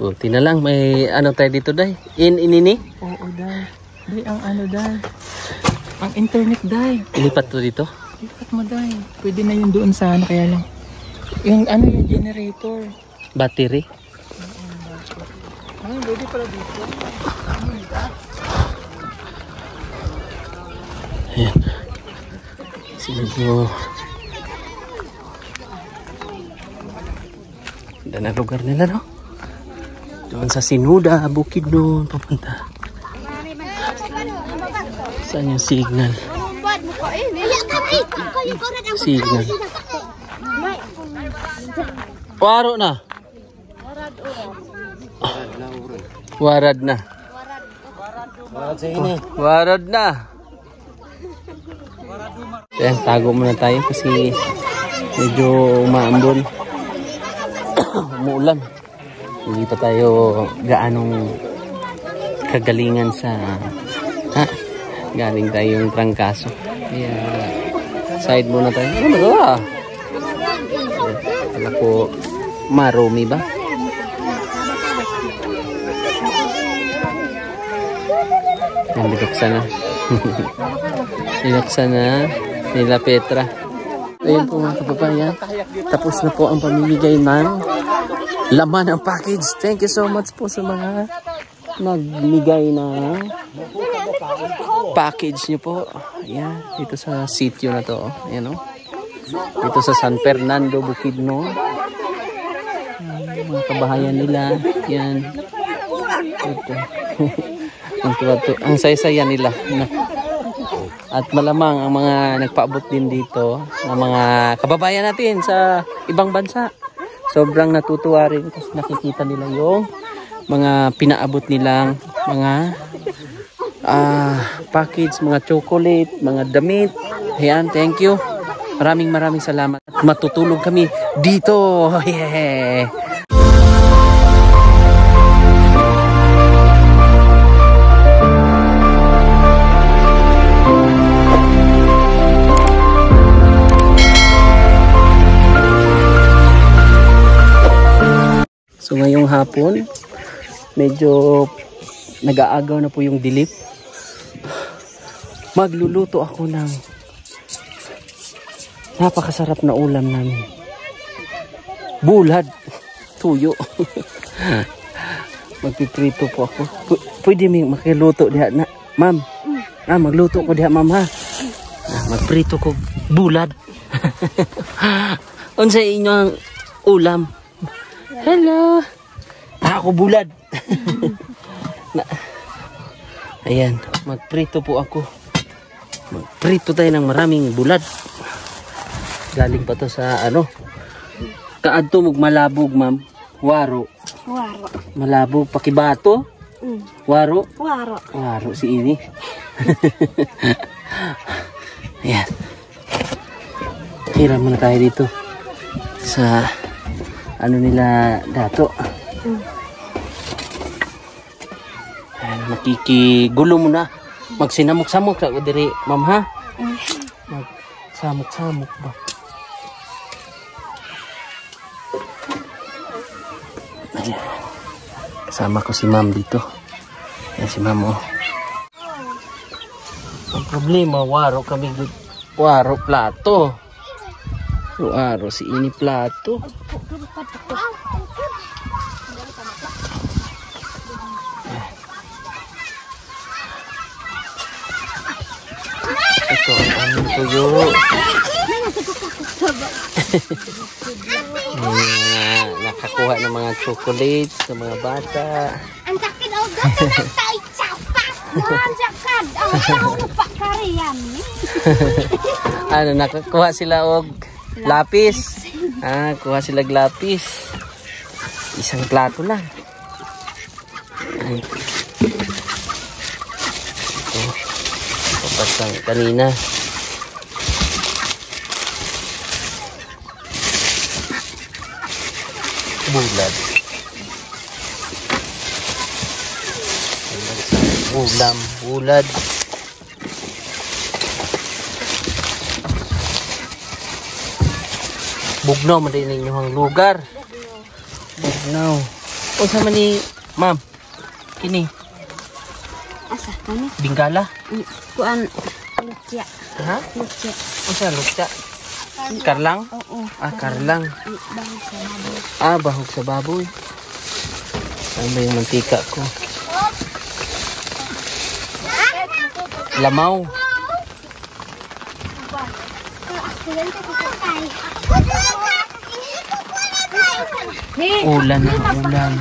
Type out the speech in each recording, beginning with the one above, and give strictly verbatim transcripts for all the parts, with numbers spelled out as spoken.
Buti na lang, may ano tayo dito, Day? In, inini? Oo, Day. Day, ang ano, Day. Ang internet, Day. Ilipat to dito? Ilipat mo, Day. Pwede na yun doon sa ano, kaya lang. Yung ano, yung generator. Battery? Ay, pwede pala dito. Ayan. Siguro. Ganda na lugar nila, no? Doon sa Sinuda, bukid doon, papunta. Saan yung signal? Signal. Waro na. Warad na. Warad na. Ayan, tago muna tayo kasi medyo umaambon. Umuulan. Hindi pa tayo gaanong kagalingan sa ha? Galing tayong trangkaso. Kaya side muna tayo. Ano ba? Alam ko marumi ba? Yan, binuksan na. Binuksan na nila Petra. Ayun po mga kababayan. Tapos na po ang pamimigay ng laman ng package. Thank you so much po sa mga nagmigay ng package nyo po. Ayan, dito sa sitio na to. Ayan o. Dito sa San Fernando, Bukidnon. Mga kabahayan nila. Ayan. Ito. ang, ang saya-saya nila. At malamang ang mga nagpaabot din dito ng mga kababayan natin sa ibang bansa. Sobrang natutuwa rin kasi nakikita nila yung mga pinaabot nilang mga uh, package, mga chocolate, mga damit. Ayan, thank you. Maraming maraming salamat. At matutulog kami dito. Yeah. So ngayong hapon, medyo nag-aagaw na po yung dilim. Magluluto ako ng napakasarap na ulam namin. Bulad, tuyo. Magpiprito po ako. P pwede may makiluto diha na, ma'am. Ah, magluto ko diha, ma'am ha. Ah, magprito ko bulad. Unsay inyong ulam? Hello. Ako bulad. Na, ayan, magprito po ako. Magprito tayo ng maraming bulad. Galing pa to sa ano? Kaadto mog malabog, ma'am. Waro. Waro. Malabog pakibato. Mm. Waro. Waro. Waro si ini. Ayan. Hiram muna tayo dito sa ano nila dato. Mm. Ayan, makikigulo muna. Magsinamok-samok sa diri, ma'am ha? Mm. Magsamok-samok ba? Ayan. Kasama ko si ma'am dito. Ayan si ma'am oh. Ang problema, waro kami waro plato. Waro si ini plato. Ito ang aming tuyo. Ayan, nakakuha ng mga chocolate sa mga bata. Ang sakit o gata ng tayo tsapa. Doon sakad. Ang tao pa kariyan. Ano, nakakuha sila og lapis. Ah, kuha sila lapis. Isang plato lang. Ay. Ito. Papasang kanina. Bulad. Ulam, bulad. Bugnaw man din inyong lugar. Bugnaw. O sa man ni ma'am. Kini Asa kani? bingkala. Kuan lucia. Ha? Lucia. O sa lutsa. Karlang? Oo. Ah, karlang. Bahog sa baboy. Ah, bahog sa baboy. Ano ba yung mantika ko? Lamaw. Ulan na, ulan.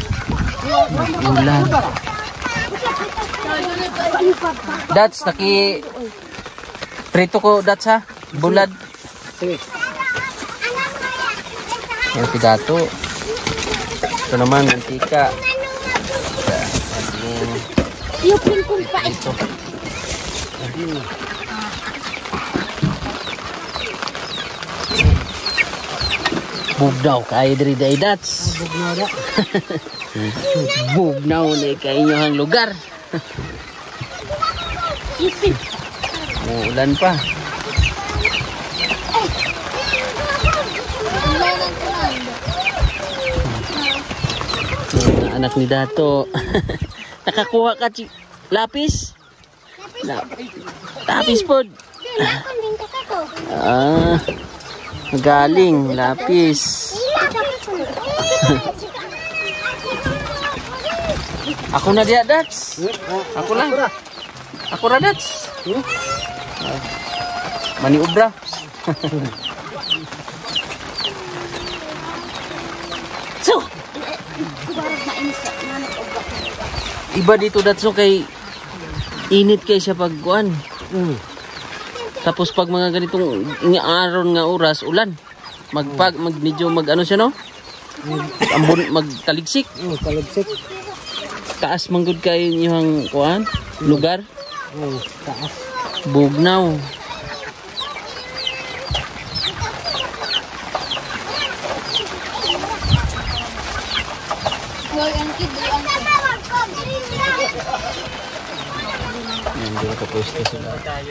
Ulan. Dats, naki... Prito ko, Dats ha? Bulad. Sige. Yan si Dato. Ito naman, mantika. Yung pingkong pa Ito. Bugnaw kay diri day Dats. Bugnaw na. Bugnaw na kay inyong lugar. Ulan pa. Yung anak ni Dato. Nakakuha ka chi lapis? La lapis po. Ah. Galing lapis. Ako na dia Dats. Ako lang. Ako ra Dats. Mani ubra. So, iba dito Dats so kay init kay siya pagkuan. Mm. Tapos pag mga ganitong aron nga oras ulan. Magpag mag medyo mag ano siya no? Ambon magtaligsik. Oh, talagsik. Taas manggod kay inyong kuan lugar. Oh, taas. Bugnaw. Hindi ko pwesto sila.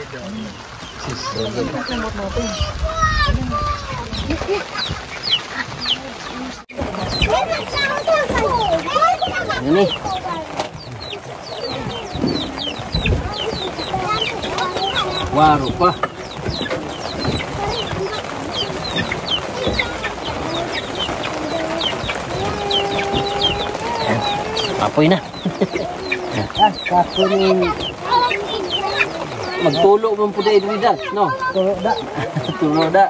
Ini. Waru pa. Apoy na. Ah, kapunin. Magtulo mo po dahil with that, no? Tulo da. Tulo da.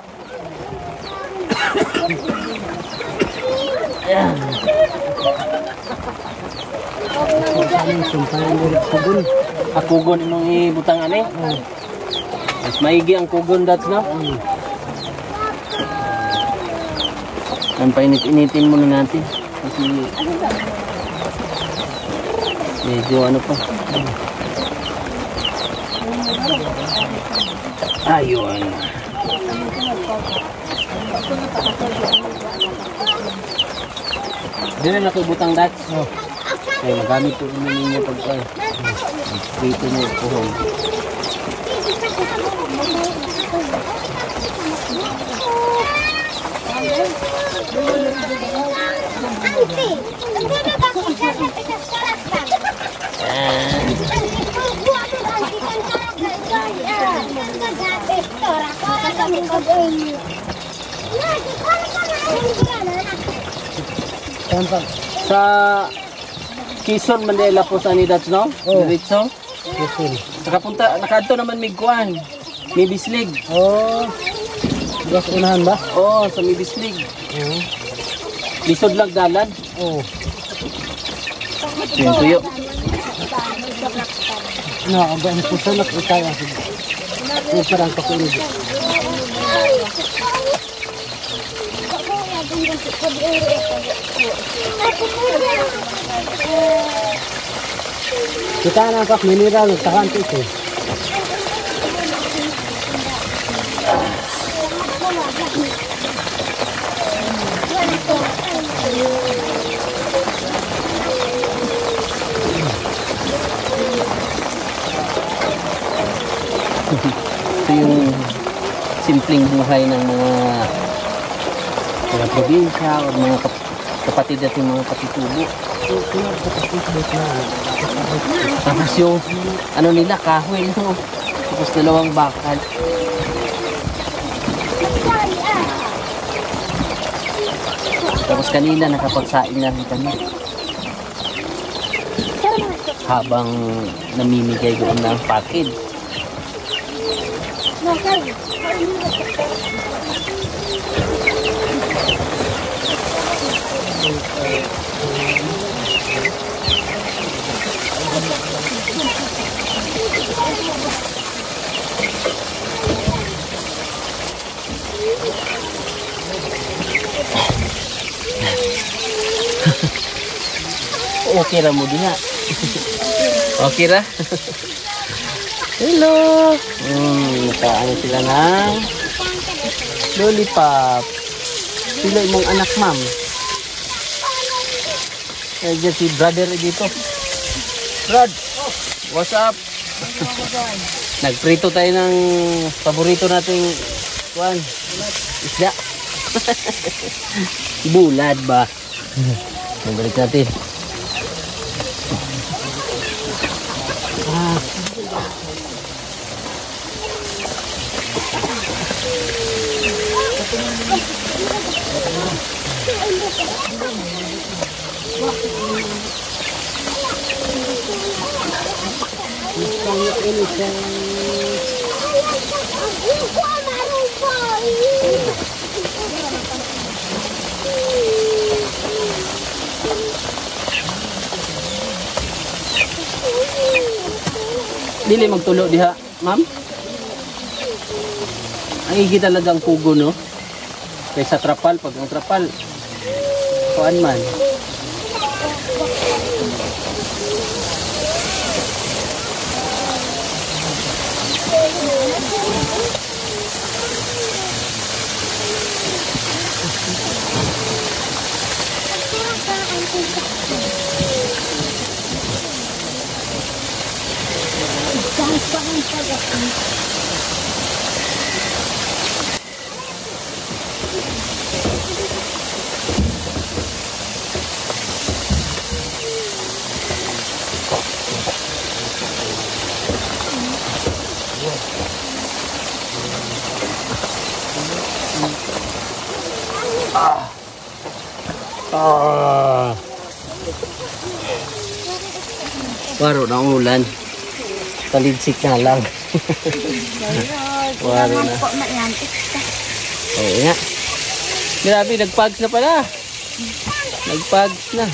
Ayan. Ang sumpahan mo rin kugun. Ah, kugon imong ibutang ani? Mas maigi ang kugon dats, no? Mm. Ang painit-initin muna natin. Kasi medyo ano pa. Ayun. Dili na ko butang dats. Oh. Kaya magamit po ninyo pag ay. Dito mo puhon. Tampak. Sa Quezon Mandela po sa Anidats, no? Oh. Diretso. Kusun. Nakapunta, nakadto naman may kuan. May bislig. Oh. Gas unahan ba? Oo, oh, sa may bislig. Oo. Lisod lang dalan. Oh. Yung tuyo. No, aba ni pusulak itaya sig. Yung parang kakulig. Kita na kak mineral sa kanto ito. Ito yung simpleng buhay ng mga mga probinsya o mga kap kapatid natin mga katitubo. Tapos yung ano nila, kahoy no? Tapos dalawang bakal. Tapos kanina nakapagsaing na rin kami habang namimigay doon ng package. Okay ra mo diha. Okay ra. Hello. Hmm, kaano sila ng lollipop. Sila imong anak, ma'am. Eh, si brother dito. Brad, what's up? Nagprito tayo ng paborito nating kuan. Isda. Bulad ba? Balik natin. Ah. Dili magtulo diha, ma'am. Ay kita talagang kugo no. Kaysa trapal, pag ang trapal kuan man. Ah. Ah. Waro na ulan. Talidsik na lang. Waro na. Oo nga. Grabe, nagpags na pala. Nagpags na.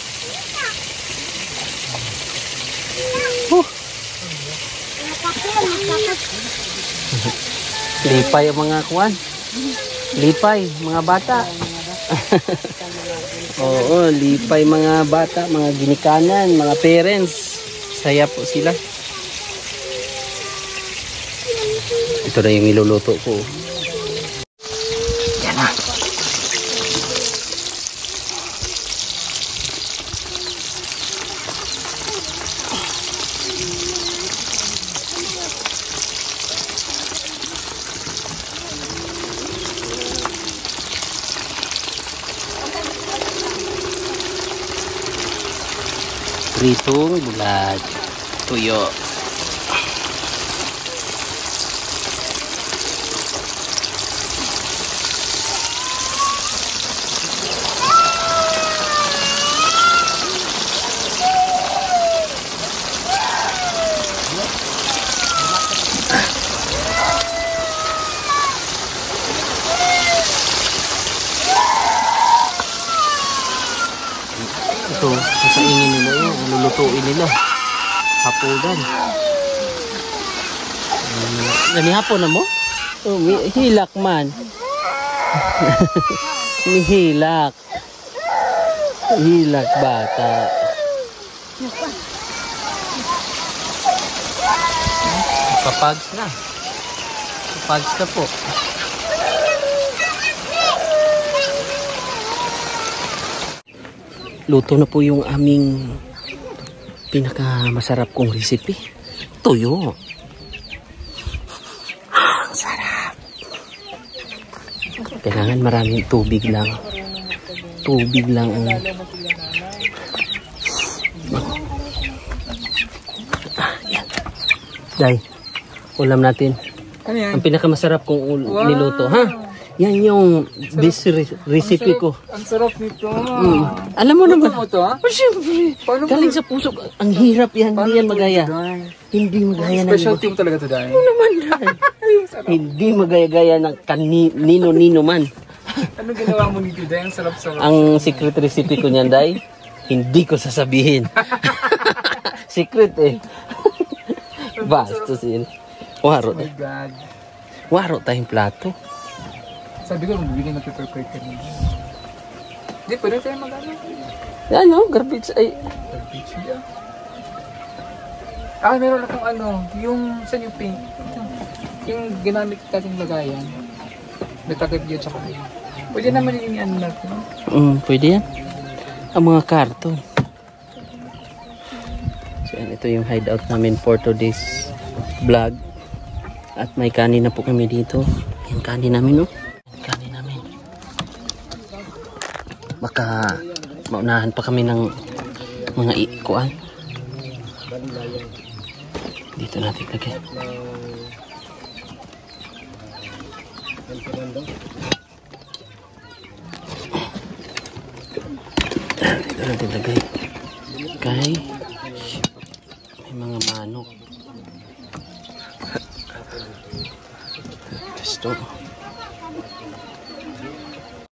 Huh. Lipay ang mga kuwan. Lipay, mga bata. Oo, lipay mga bata, mga ginikanan, mga parents. Saya po sila. Ito na yung iluluto ko. Yan na. Pritong bulat tuyo. Ito, sasaingin nila yun, lulutuin nila. Hapugan. Gani hapon na mo? Oh, hilak man. Hilak. Hilak bata. Papags na. Papags na po. Luto na po yung aming pinakamasarap kong recipe. Tuyo. Ah, sarap. Kailangan maraming tubig lang tubig lang ang... Ah, yan. Day, ulam natin. Ano yan? Ang pinakamasarap kong ul- Wow. niluto, ha? Yan yung this re- recipe ko. Ang sarap nito. Mm. Alam mo naman. Luto mo to, ha? Oh, syempre. Paano mo- Galing sa puso. Ang hirap yan. Hindi yan magaya. Day? Hindi magaya ng... Specialty mo talaga to, Day. naman yan. Hindi magaya-gaya ng kanino-nino man. Ano ginawa mo nito, Day? Ang sarap-sarap. Ang secret recipe ko niyan, Day, hindi ko sasabihin. Secret eh. Bastos yun. Waro. Oh my God. Waro tayong plato. Sabi ko, magbibigay na prepare ka rin. Hindi, pwede tayo mag-ano. Yan no, garbage ay... Garbage niya. Ah, meron akong ano, yung sa yung pink. Yung ginamit nating lagayan. May takip yun tsaka yun. Pwede naman yung ano natin. Mm, pwede yan. Ang mga karton. So yan, ito yung hideout namin for today's vlog. At may kanin na po kami dito. Yung kanin namin, no? Kanin namin. Baka maunahan pa kami ng mga ikuan. Dito natin lagay. Dito natin lagay. Okay. May mga manok. Gusto.